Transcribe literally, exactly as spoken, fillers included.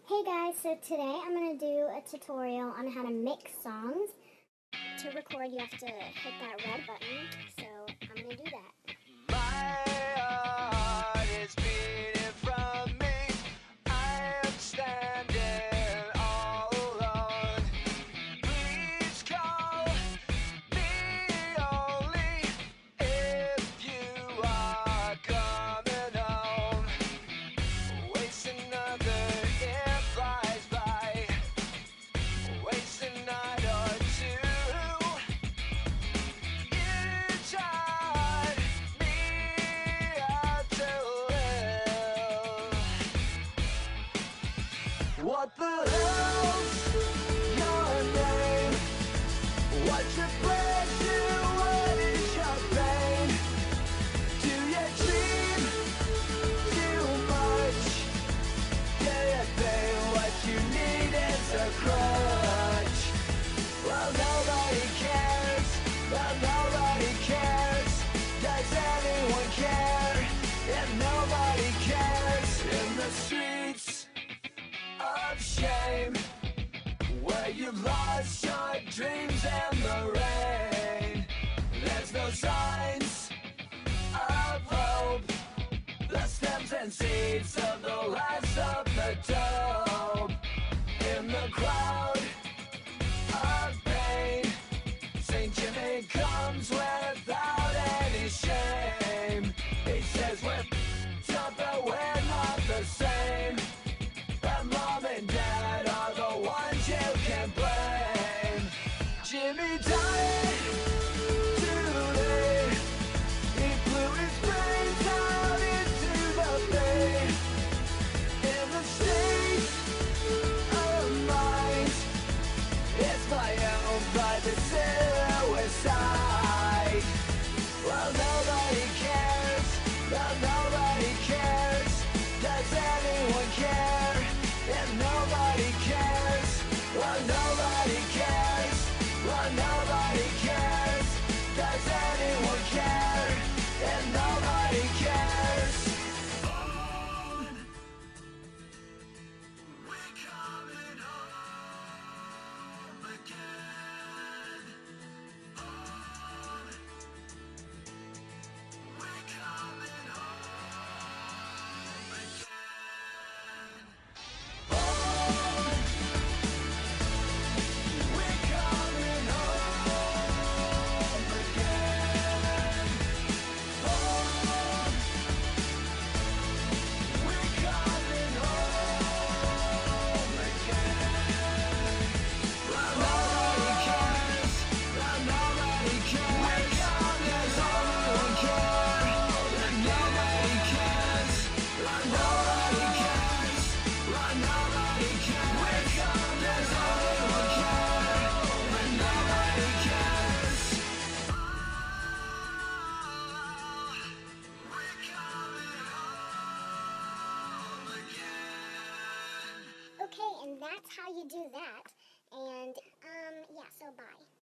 Hey guys, so today I'm going to do a tutorial on how to mix songs. To record you have to hit that red button, so I'm going to do that. My heart is beating from me. I am standing all alone. Please call me only if you are coming home. Waste another year flies by. Waste a night or two. You taught me how to live. What the hell's your name? What's your pleasure? What is your pain? Do you dream too much? Do you think what you need is a crutch? Well, nobody cares. Well, nobody cares. Does anyone care? If nobody cares, in the streets of shame, where you lost your dreams in the rain, there's no signs of hope. The stems and seeds of the last of the dope. In the crowd of pain, Saint Jimmy comes without any shame. He says we're tough, but we're not the same. But mom and dad are the ones you can blame. Jimmy died today. He blew his brains out into the bay. In the state of mind, it's my own private suicide. Well, nobody cares. Well, nobody cares. Does anyone care? If nobody cares, well, nobody cares. Well, nobody cares. Does anyone care? If nobody cares. We're coming home again. Home. We're coming home again. Home. We're coming home again. Home. We're coming home again. Well, nobody cares. Well, nobody cares. Does anyone care? Well, nobody cares. Well, nobody cares. Well, nobody cares. We're coming. Does anyone care? Well, nobody cares. We're coming home again. Okay, and that's how you do that. And, um, yeah, so bye.